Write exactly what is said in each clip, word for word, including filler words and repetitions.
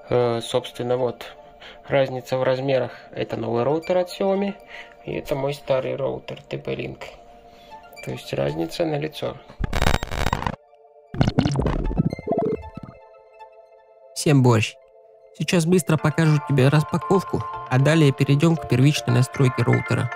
Э, собственно, вот разница в размерах. Это новый роутер от Xiaomi, и это мой старый роутер ти пи-Link. То есть разница налицо. Всем борщ. Сейчас быстро покажу тебе распаковку, а далее перейдем к первичной настройке роутера.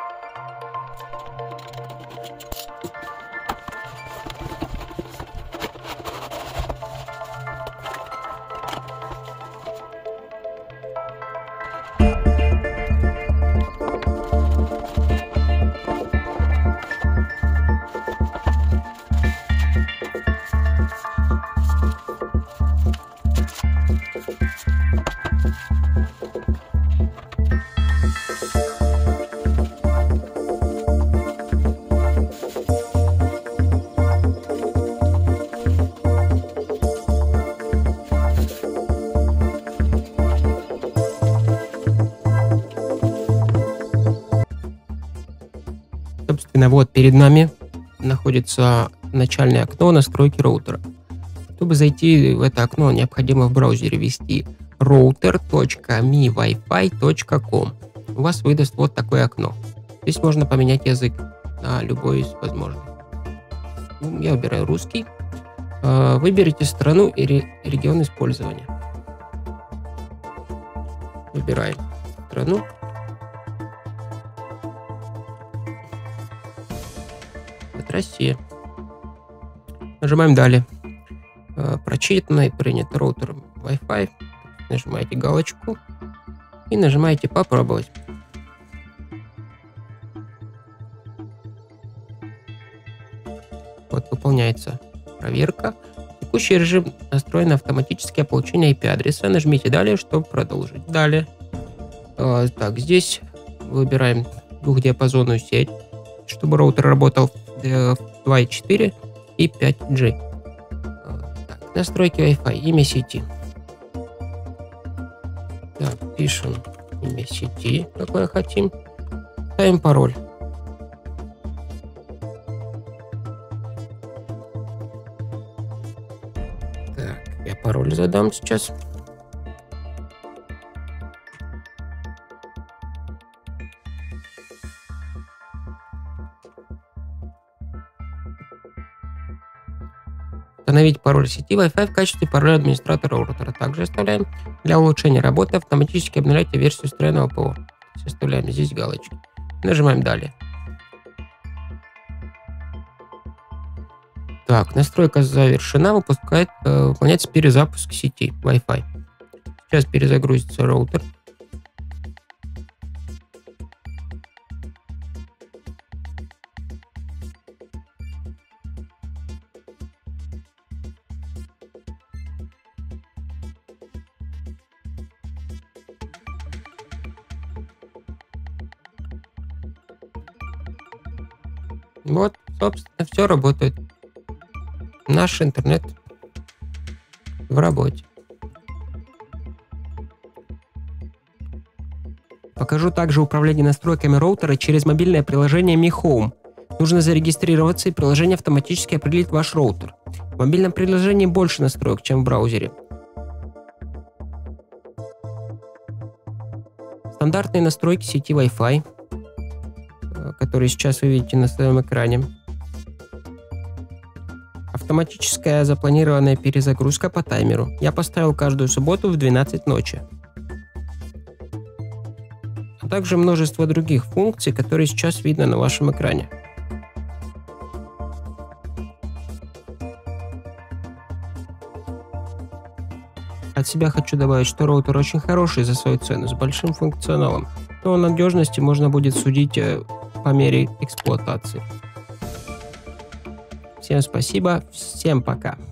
Собственно, вот перед нами находится начальное окно настройки роутера. Чтобы зайти в это окно, необходимо в браузере ввести router точка ми вай фай точка ком. У вас выдаст вот такое окно. Здесь можно поменять язык на любой из возможных. Я выбираю русский. Выберите страну и регион использования. Выбираем страну. Это Россия. Нажимаем далее. Прочитано и принято роутером Wi-Fi. Нажимаете галочку и нажимаете попробовать. Вот выполняется проверка. Текущий режим настроен автоматическое получение ай пи-адреса. Нажмите далее, чтобы продолжить. Далее. Так, здесь выбираем двухдиапазонную сеть, чтобы роутер работал в два и четыре и пять джи. Так, настройки Wi-Fi, имя сети. Так, пишем имя сети, какое хотим. Ставим пароль. Так, я пароль задам сейчас. Установить пароль сети Wi-Fi в качестве пароля администратора роутера. Также оставляем. Для улучшения работы автоматически обновляйте версию встроенного ПО. Оставляем здесь галочки. Нажимаем далее. Так, настройка завершена. Выпускает, э, выполняется перезапуск сети Wi-Fi. Сейчас перезагрузится роутер. Вот, собственно, все работает. Наш интернет в работе. Покажу также управление настройками роутера через мобильное приложение Mi Home. Нужно зарегистрироваться, и приложение автоматически определит ваш роутер. В мобильном приложении больше настроек, чем в браузере. Стандартные настройки сети Wi-Fi, которые сейчас вы видите на своем экране. Автоматическая запланированная перезагрузка по таймеру. Я поставил каждую субботу в двенадцать ночи. А также множество других функций, которые сейчас видно на вашем экране. От себя хочу добавить, что роутер очень хороший за свою цену, с большим функционалом. Но о надежности можно будет судить по мере эксплуатации. Всем спасибо, всем пока.